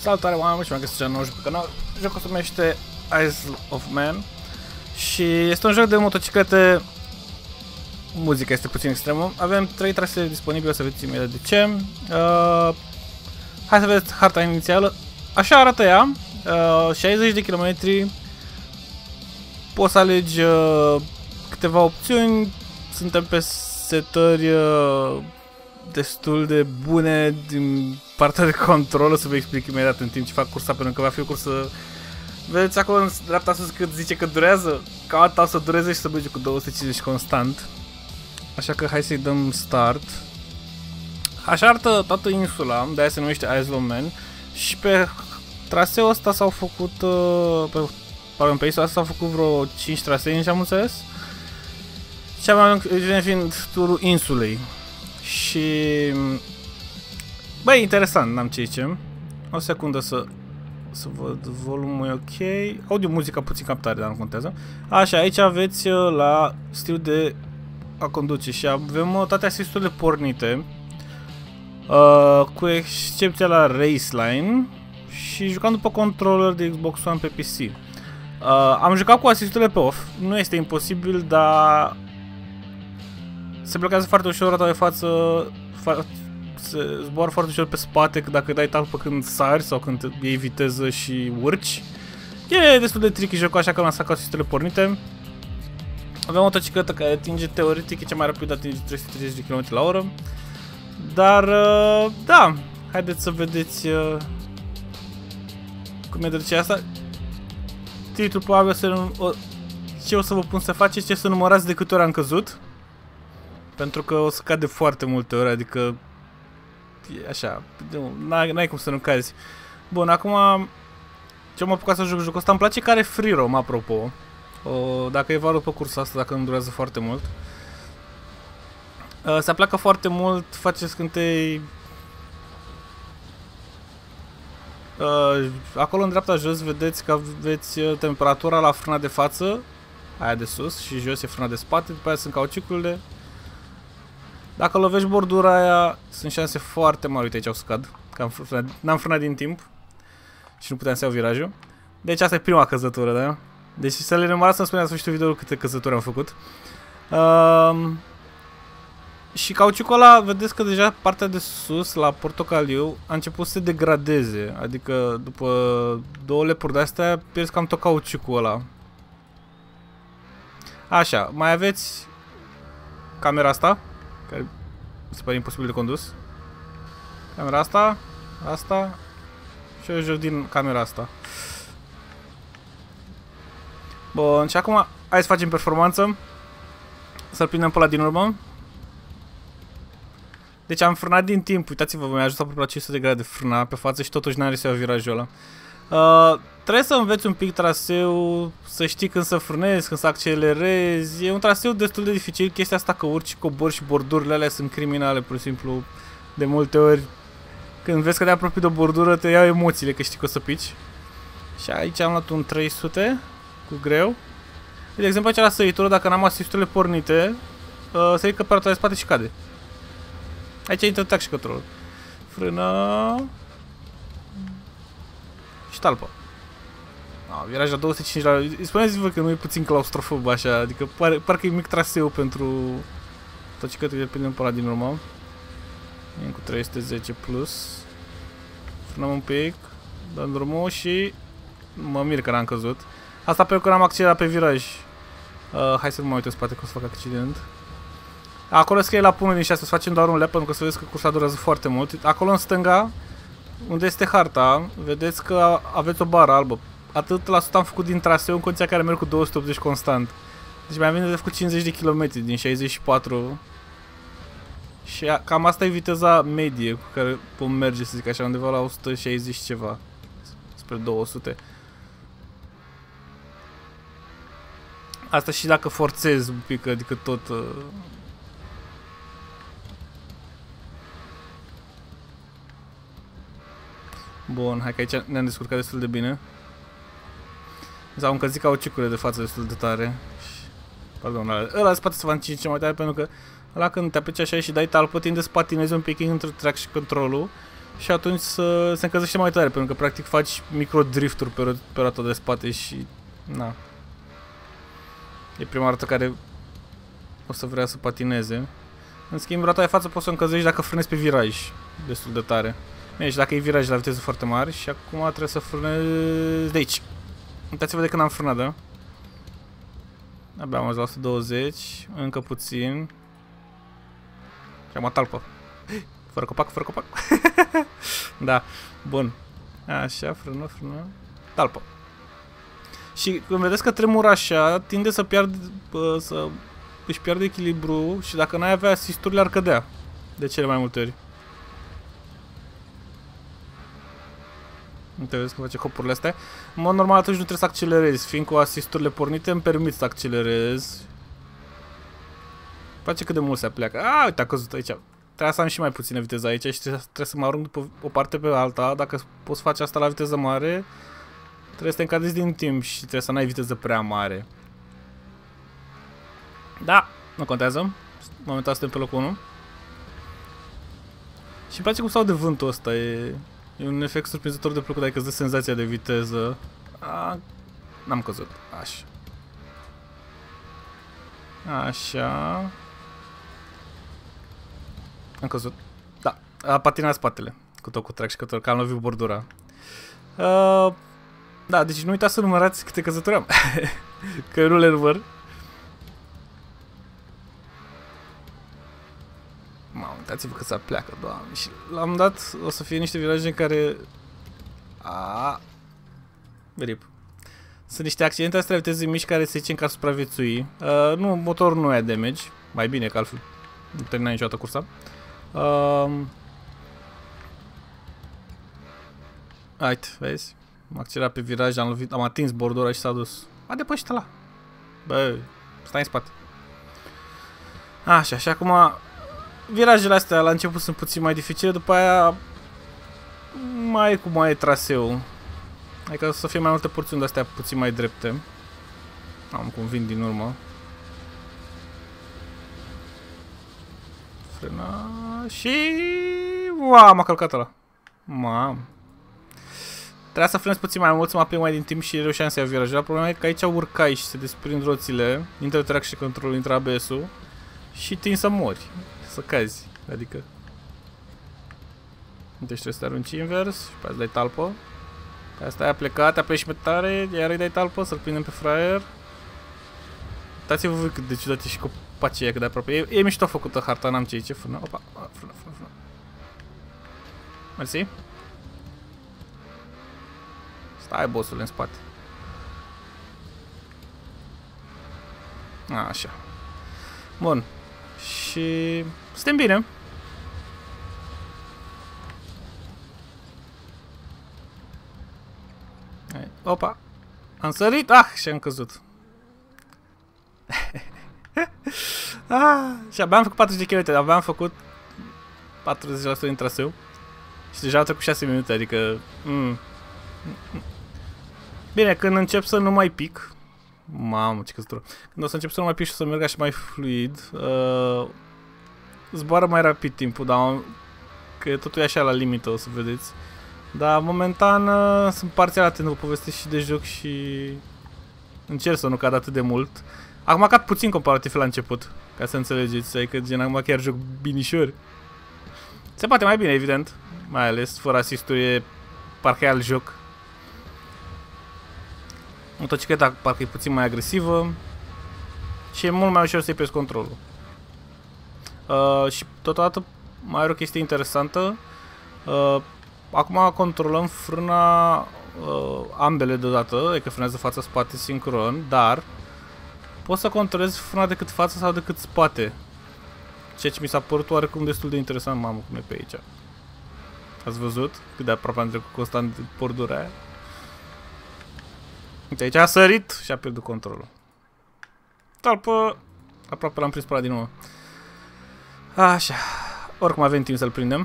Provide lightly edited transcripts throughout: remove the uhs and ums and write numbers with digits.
Salutare oameni și m-am găsit nou joc pe canal. Jocul se numește Isle of Man și este un joc de motociclete. Muzica este puțin extremă. Avem 3 trasee disponibile, o să vedeți imediat de ce. Hai să vedeți harta inițială. Așa arată ea. 60 de kilometri. Poți să alegi câteva opțiuni. Suntem pe setări destul de bune din partea de control. O să vă explic imediat în timp ce fac cursa, pentru că va fi o cursă. Vedeți acolo în dreapta sus cât zice că durează? Cam atât o să dureze și să merge cu 250 constant. Așa că hai să-i dăm start. Așa arată toată insula, de-aia se numește Isle of Man. Și pe traseul ăsta s-au făcut, pe insula asta s-au făcut vreo 5 trasee, am înțeles. Cea mai lung fiind turul insulei. Și băi, interesant, n-am ce zice. O secundă să văd, volumul e ok. Audio, muzica puțin captare, dar nu contează. Așa, aici aveți la stil de a conduce și avem toate asisturile pornite, cu excepția la Raceline și jucam după controller de Xbox One pe PC. Am jucat cu asisturile pe off, nu este imposibil, dar se blochează foarte ușor rota de față, se zboară foarte ușor pe spate dacă dai talpă când sari sau când iei viteză și urci. E destul de tricky jocul, așa că am lăsat cu asisturile pornite. Avem o motocicletă care atinge teoretic, e cea mai rapidă, atinge 330 km/h. Dar, da, haideți să vedeți cum e drăcea asta. Titlul probabil ce o să vă pun să faceți, ce să numărați de câte ori am căzut. Pentru că o să cade foarte multe ori, adică e așa, n-ai cum să nu cazi. Bun, acum ce m-am apucat să joc jocul ăsta, îmi place că are free roam, apropo. Dacă e valul pe cursa asta, dacă nu durează foarte mult. Se apleacă foarte mult, face scântei. Acolo în dreapta jos vedeți că aveți temperatura la frâna de față, aia de sus, și jos e frâna de spate, după aia sunt cauciucurile. Dacă lovești bordura aia, sunt șanse foarte mari. Uite, aici au scad, că n-am frânat din timp și nu puteam să iau virajul. Deci asta e prima căzătură, da? Deci să le numărați, să-mi spuneți la sfârșitul videoului câte căzături am făcut. Și cauciucul ăla, vedeți că deja partea de sus, la portocaliu, a început să se degradeze. Adică după 2 lepuri de-astea, pierzi cam tot cauciucul ăla. Așa, mai aveți camera asta, care se pare imposibil de condus. Camera asta, asta și eu joc din camera asta. Bun, și acum hai să facem performanță. Să-l prindem pe ăla din urmă. Deci am frânat din timp, uitați-vă, mi-a ajuns aproape la 500 de grade de frâna pe față și totuși n-am reușit să iau virajul ăla. Trebuie să înveți un pic traseul, să știi când să frânezi, când să accelerezi. E un traseu destul de dificil, chestia asta că urci, cobori și bordurile alea sunt criminale, pur și simplu. De multe ori, când vezi că te apropii de o bordură, te iau emoțiile că știi că o să pici. Și aici am luat un 300 cu greu. De exemplu, aici la săritură, dacă n-am asisturile pornite, se ridică pe de spate și cade. Aici intră tac și control. Frână. Și talpă. Viraj la 250 la... Spuneți-vă că nu e puțin claustrofob așa, adică parcă e mic traseu pentru motocicletul de prindem pe ăla din urmă. Vin cu 310 plus. Frânăm un pic, dăm drumul și mă mir că n-am căzut. Asta pentru că n-am accelerat pe viraj. Hai să nu mă uit în spate că o să fac accident. Acolo scrie la 1 din 6, să facem doar un lap pentru că să vedeți că cursa durează foarte mult. Acolo în stânga, unde este harta, vedeți că aveți o bară albă. Atât la 100 am făcut din traseu în condiția care merg cu 280 constant. Deci mai avem de făcut 50 de km din 64. Și cam asta e viteza medie cu care vom merge, să zic așa, undeva la 160 ceva. Spre 200. Asta și dacă forțez un pic, adică tot... Bun, hai că aici ne-am descurcat destul de bine. S-au încălzit cauciucurile de față destul de tare. Pardon, ăla de spate se va încinge mai tare pentru că ăla când te aplici așa și dai talpă, tinde să patinezi un pic între track și controlul și atunci se încălzește mai tare, pentru că practic faci micro-drifturi pe rota de spate și... na. E prima dată care o să vrea să patineze. În schimb, rota de față poți să o încălzești dacă frânezi pe viraj destul de tare. Bine, și dacă e viraj la viteză foarte mare și acum trebuie să frânezi de aici. Uitați-vă de când am frânat, da? Abia am ajuns la 120, încă puțin. Și am o talpă. Fără copac, fără copac. Da, bun. Așa, frână, frână. Talpă. Și când vedeți că tremură așa, tinde să își pierde echilibru și dacă n-ai avea asisturile ar cădea. De cele mai multe ori. Uite, vezi că face hopurile astea. În mod normal atunci nu trebuie să accelerezi. Fiind cu asisturile pornite îmi permit să accelerez. Face cât de mult se apleacă. Uite, a căzut aici. Trebuie să am și mai puțină viteză aici și trebuie să mă arunc după o parte pe alta. Dacă poți face asta la viteză mare, trebuie să te încadrezi din timp și trebuie să n-ai viteză prea mare. Da, nu contează. Momentan suntem pe locul 1. Și îmi place cum stau de vântul ăsta. E un efect surprinzător de plăcut, adică îți dă senzația de viteză. N-am căzut. Așa. Așa. Am căzut. Da, a patinat spatele. Cu tot cu track că am lovit bordura. Da, deci nu uitați să numărați câte căzături am. Că nu le număr. Mamă, uitați-vă că se pleacă, doamne. Și l-am dat, o să fie niște viraje în care... Rip. Sunt niște accidente astea de viteze mici care se zicem că ar supraviețui. Nu, motorul nu ia damage. Mai bine, că altfel nu termina niciodată cursa. Uite, vezi? M-am accelerat pe viraj, am atins bordura și s-a dus. A depășit ăla. Bă, stai în spate. Așa, și acum virajele astea la început sunt puțin mai dificile, după aia mai e traseu. Adică o să fie mai multe porțiuni de astea puțin mai drepte. Am cum vin din urmă. Frâna și... Uau, m-a călcat ăla. Mamă. Trebuia să frânezi puțin mai mult, să mă aprind mai din timp și reușeam să iau virajul. Problema e că aici urcai și se desprind roțile, intră traction control, intră ABS-ul și tin să mori, să cazi, adică. Deci trebuie să te arunci invers și pe aia îți dai talpă. Pe asta a plecat, te apleci pe tare, iar îi dai talpă, să-l prindem pe fraier. Uitați-vă voi cât de ciudat e și copacii aia cât de aproape. E mișto făcută harta, n-am ce frână. Opa, frână. Mersi. Stai, bossul, în spate. Așa. Bun. Și... suntem bine. Opa. Am sărit. Și am căzut. Și abia am făcut 40 de km. Abia am făcut 40% din traseu. Și deja au trecut 6 minute, adică... Bine, când încep să nu mai pic... Mamă, ce căzătură. Când o să încep să nu mai pic și să merg așa mai fluid, zboară mai rapid timpul, dar că totul e așa la limită, o să vedeți. Dar momentan sunt parțial atent, vă povestesc și de joc și încerc să nu cad atât de mult. Acum cad puțin comparativ la început, ca să înțelegeți, adică gen acum chiar joc binișor. Se poate mai bine, evident, mai ales fără asisturi, e parcă e alt joc. Motocicleta parcă e puțin mai agresivă și e mult mai ușor să-i pierzi controlul. Și totodată mai are o chestie interesantă. Acum controlăm frâna ambele deodată, adică frânează față-spate sincron, dar poți să controlezi frâna decât față sau decât spate. Ceea ce mi s-a părut oarecum destul de interesant. Mamă, cum e pe aici. Ați văzut cât de aproape am trecut constant bordura aia? Uite, aici a sărit și a pierdut controlul. Talpă, aproape l-am prins pe ăla din nou. Așa, oricum avem timp să-l prindem.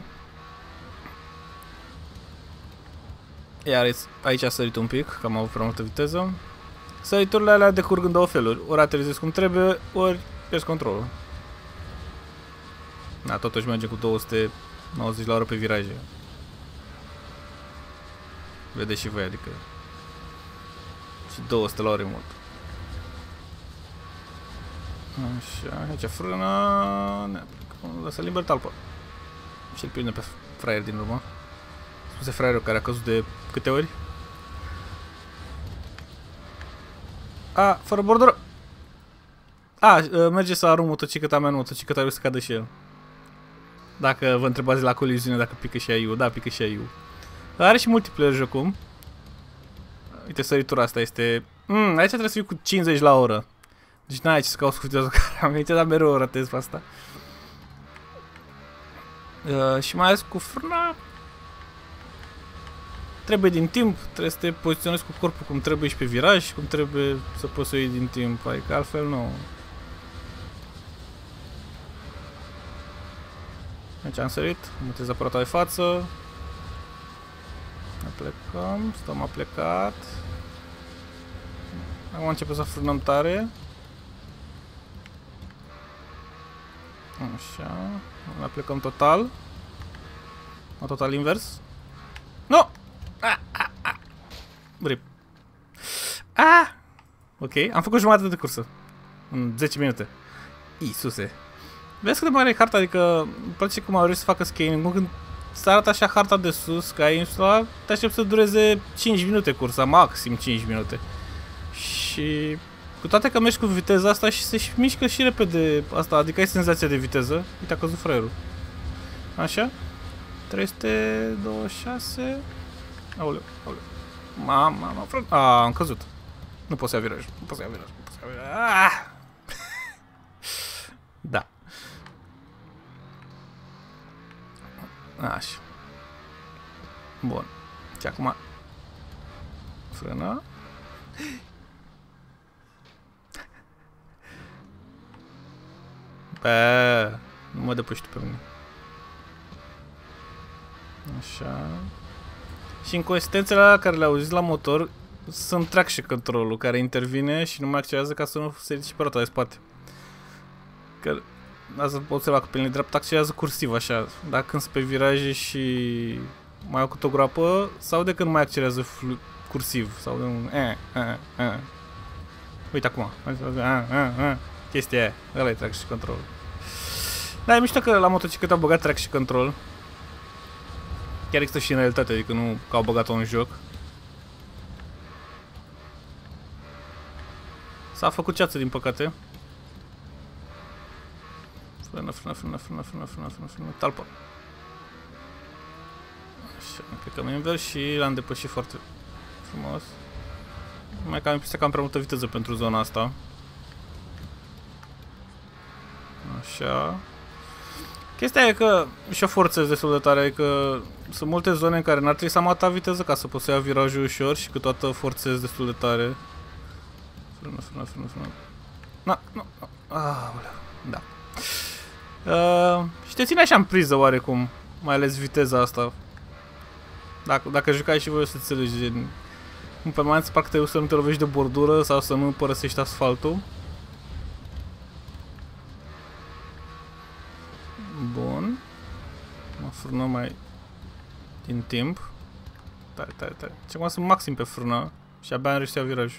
Iar aici a sărit un pic, că am avut prea multă viteză. Săriturile alea decurg în două feluri. Ori aterizezi cum trebuie, ori pierzi controlul. Da, totuși merge cu 290 la oră pe viraje. Vedeți și voi, adică... Și 200 la ore mult. Așa, aici frână... Ne aplicăm, lăsă liber talpă. Și îl prinde pe fraier din urmă. Spuse fraierul care a căzut de câte ori? A, fără bordură! A, merge să arunc motocicleta mea în motocicleta să cadă și el. Dacă vă întrebați la coliziune dacă pică și AIU, da, pică și AIU. Are și multiplayer jocul. Uite, săritura asta este... aici trebuie să fii cu 50 la oră. Deci n-ai ce să cauți cu viteză care am venit, dar mereu ratez pe asta. Și mai ales cu frâna... Trebuie din timp, trebuie să te poziționezi cu corpul cum trebuie și pe viraj, cum trebuie să poți să o iei din timp, adică altfel nu. Aici am sărit, mutez aparatul de față. Ne plecăm, stăm a plecat. Acum începem să frânăm tare. Așa, ne plecăm total. Total invers. Nu! Rip. Ok, am făcut jumătate de cursă. În 10 minute. Iisuse. Vezi cât de mare e harta, adică îmi place cum au reușit să facă scaling. Când se arată așa harta de sus, ca insula, te aștept să dureze 5 minute cursa, maxim 5 minute. Și cu toate că mergi cu viteza asta și se mișcă și repede asta, adică ai senzația de viteză. Uite, a căzut fraierul. Așa. 326. Aoleu, aoleu. Mama, frate. Am căzut. Nu pot să ia viraj. Nu pot să ia viraj. Nu pot să ia viraj. Da. Așa. Bun. Și acum frână. Bă, nu mă depăși tu pe mine. Așa. Și inconsistențele alea care le auziți la motor sunt traction control-ul care intervine și nu mai accelerează ca să nu se ridice pe roata de spate. Că asta pot să fac pe linie dreaptă, accelerează cursiv așa. Dacă când sunt pe viraje și mai au cât o groapă, sau de când mai accelerează cursiv sau de un Uite acum. Chestia aia. Ăla e traction control. Da, e mișto că la motocicletă au băgat traction control. Chiar există și în realitate, adică nu că au băgat-o în joc. S-a făcut ceață, din păcate. Frână, talpă. Așa, plecăm invers și l-am depășit foarte frumos. Mai cam impresia că am prea multă viteză pentru zona asta. Așa. Chestia e că și o forțez destul de tare, adică sunt multe zone în care n-ar trebui să am atâta viteză ca să pot să iau virajul ușor și câteodată forțez destul de tare. Frână. Na, nu. Da. Și te ține așa în priză oarecum, mai ales viteza asta. Dacă jucai și voi o să înțelegi, gen, în permanență parcă trebuie să nu te lovești de bordură sau să nu părăsești asfaltul. Bun. Mă frână mai din timp. Tare. Și acum sunt maxim pe frână și abia am reușit să iau virajul.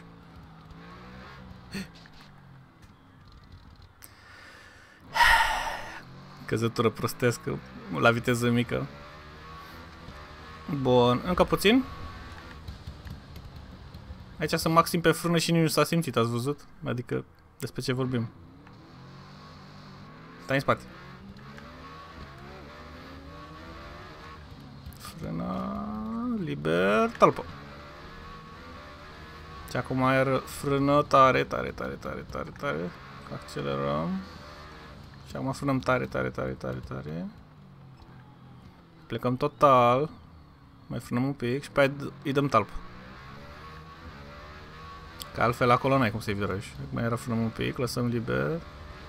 Căzătură prostească la viteză mică. Bun, încă puțin. Aici sunt maxim pe frână și nici nu s-a simțit, ați văzut? Adică despre ce vorbim. Stai în spate. Frână, liber, talpă. Și acum iar frână tare. Accelerăm. Și acum frânăm tare. Plecăm total. Mai frânăm un pic și pe aia îi dăm talpă. Că altfel acolo n-ai cum să-i viraj. Acum iar frânăm un pic, lăsăm liber.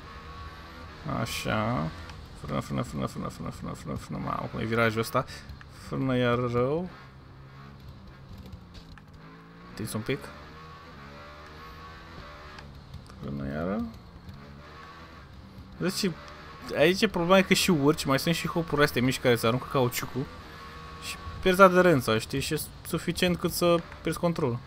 Așa. Frână. Mamă, cum e virajul ăsta. Frână iar rău. Tins un pic. Frână iară. Deci aici problema e că și urci, mai sunt și hopuri astea mici care îți aruncă cauciucul. Și pierzi aderența, știi? Și e suficient cât să pierzi controlul.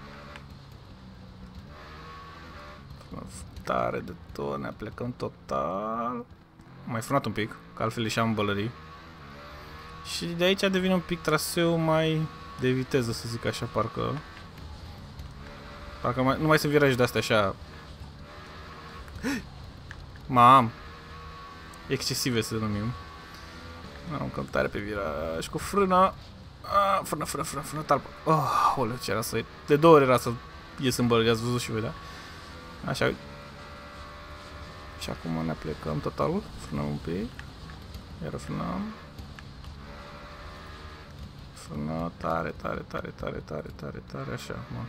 Tare de tot, ne plecăm total. Mai frânat un pic, că altfel ieșeam bălării. Și de aici devine un pic traseu mai de viteză, să zic așa, parcă. Parcă nu mai sunt viraje de astea așa. Mam. Excesive să numim. Am cam tare pe viraj cu frâna. Frână, talpă. Oh, oleu, ce era să... De 2 ori era să ies în bălării, ați văzut și voi, da? Așa. Și acum ne plecăm total. Frânăm un pic. Iar frânăm. Frână tare, așa, mă.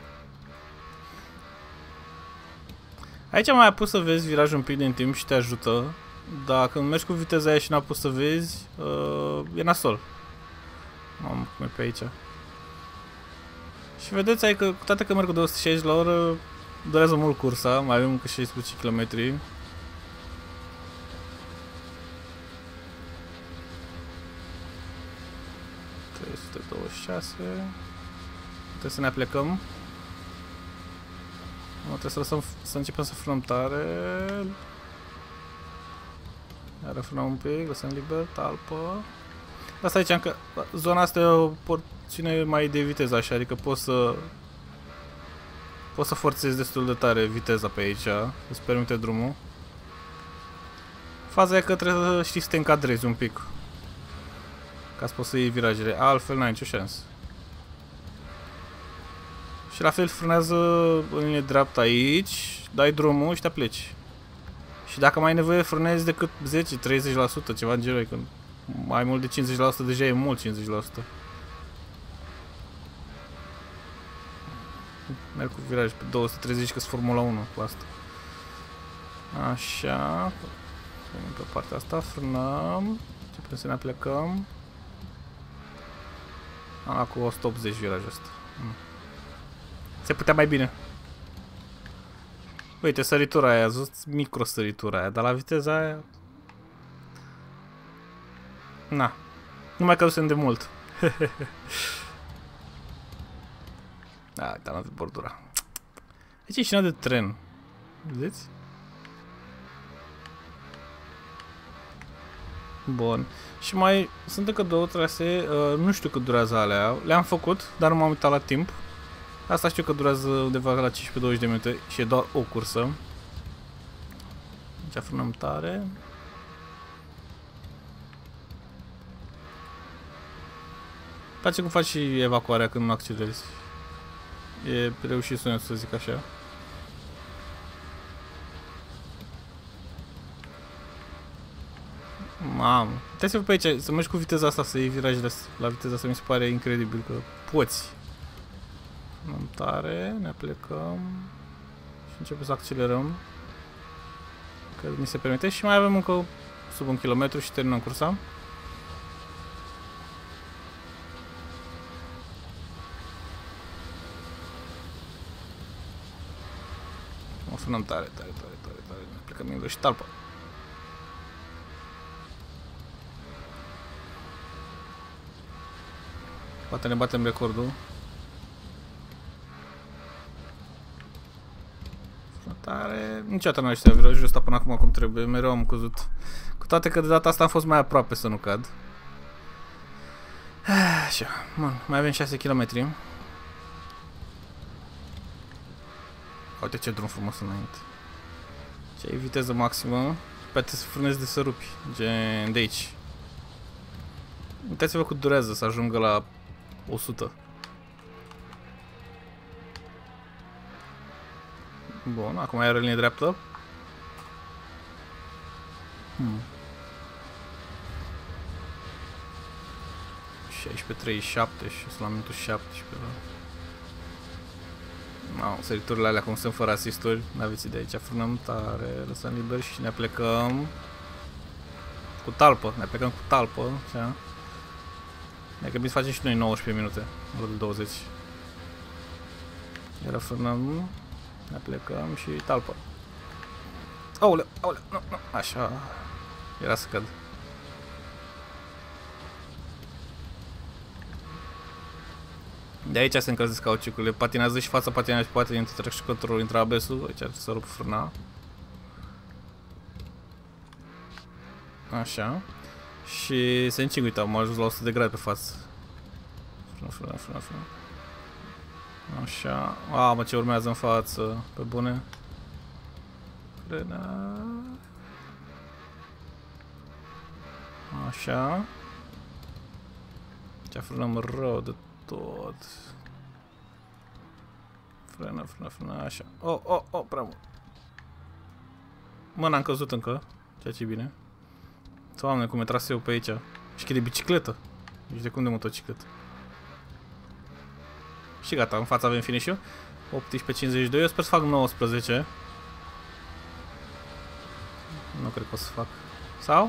Aici am mai apus să vezi virajul un pic din timp și te ajută. Dar când mergi cu viteza aia și n-a pus să vezi, e nasol. Mamă, cum e pe aici. Și vedeți aici că cu toate că merg cu 260 la oră, durează mult cursa, mai avem încă 16 km. 326. Trebuie să ne aplecăm. Trebuie să începem să frânăm tare. Iar frânăm un pic, lăsăm liber, talpă. Asta ziceam că zona asta e o porțiune mai de viteză așa, adică poți să forțezi destul de tare viteza pe aici, îți permite drumul. Faza e că trebuie să știi să te încadrezi un pic, ca să poți să iei virajele, altfel n-ai nicio șansă. Și la fel frânează în linie dreaptă aici, dai drumul și te apleci. Și dacă mai ai nevoie frânezi decât 10-30%, ceva în genul, că mai mult de 50% deja e mult 50%. Merg cu viraj pe 230 că-s Formula 1 cu asta. Așa. Venim pe partea asta, frânăm. Începem să ne aplecăm. Cu 180 virajul ăsta. Se putea mai bine. Uite, săritura aia, ați văzut? Micro săritura aia, dar la viteza aia... Na. Nu mai cădusem de mult. Da, uite, am avut bordura. Aici e șina de tren. Vedeți? Bun. Și mai sunt încă 2 trasee, nu știu cât durează alea. Le-am făcut, dar nu m-am uitat la timp. Asta știu că durează undeva la 15-20 de minute și e doar o cursă. Deci frânăm tare. Place cum faci și evacuarea când nu accelerezi. E reușit sunetul, să zic așa. Mamă, uitați-vă pe aici, să mergi cu viteza asta, să iei virajele la viteza asta, mi se pare incredibil că poți. Frânăm tare, ne aplecăm și începem să accelerăm. Că ni se permite și mai avem încă sub 1 kilometru și terminăm cursa. O frânăm tare, ne aplecăm invers și talpă. Poate ne batem recordul. Tare. Niciodată n-am ieșit la virajul ăsta până acum cum trebuie, mereu am căzut. Cu toate că de data asta am fost mai aproape să nu cad. Așa, bun, mai avem 6 km. Uite ce drum frumos înainte. Ce ai viteză maximă, poate să frânezi de să rupi, gen de aici. Uitați-vă cât durează să ajungă la 100. Bun, acum ai o linie dreaptă. 16:37 și sunt la minutul 17. No, săriturile alea cum sunt fără asisturi, n-aveți idee, aici frânăm tare, lăsăm liber și ne plecăm cu talpă, ne plecăm cu talpă, așa. Ne trebuie să facem și noi 19 minute, în loc de 20. Iar frânăm, ne plecăm și talpă. Aoleu, aoleu, nu, așa, era să cad. De aici se încălzesc cauciucurile, patinează și fața, patinează și poate intră și controlul, intră ABS-ul, aici să rup frâna. Așa. Și se încing, uite, am ajuns la 100 de grade pe față. Frână. Așa. Mă, ce urmează în față, pe bune. Frână. Așa. Ce frânăm rău de tot. Frână, așa. Prea mult. Mă, n-am căzut încă, ceea ce e bine. Doamne, cum e traseu pe aici. Și de bicicletă. Nici de cum de motocicletă. Și gata, în fața avem finish-ul. 18.52, eu sper să fac 19. Nu cred că o să fac. Sau?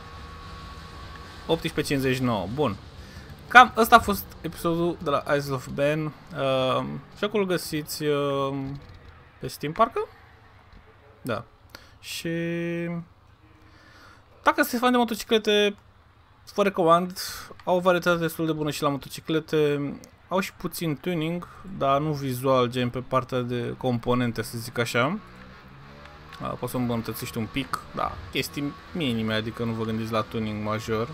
18.59, bun. Cam ăsta a fost episodul de la Isles of Ben. Jocul îl găsiți pe Steam, parcă? Da. Și dacă sunteți fan de motociclete, vă recomand. Au o varietate destul de bună și la motociclete. Au și puțin tuning, dar nu vizual, gen pe partea de componente, să zic așa. Poți să îmbunătățești un pic, da, chestii minime, adică nu vă gândiți la tuning major.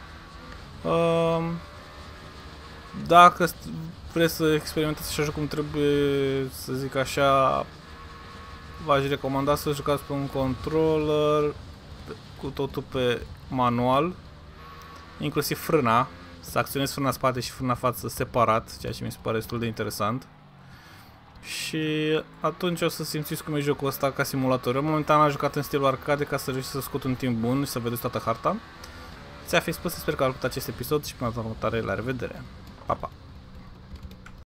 Dacă vreți să experimentați așa cum trebuie, să zic așa, v-aș recomanda să jucați pe un controller cu totul pe manual, inclusiv frâna, să acționezi frâna spate și frâna față separat, ceea ce mi se pare destul de interesant. Și atunci o să simțiți cum e jocul ăsta ca simulator. Eu momentan am jucat în stilul arcade ca să reușesc să scot un timp bun și să vedeți toată harta. Ți-a fi spus, sper că a plăcut acest episod și până la următoare, la revedere. Pa, pa!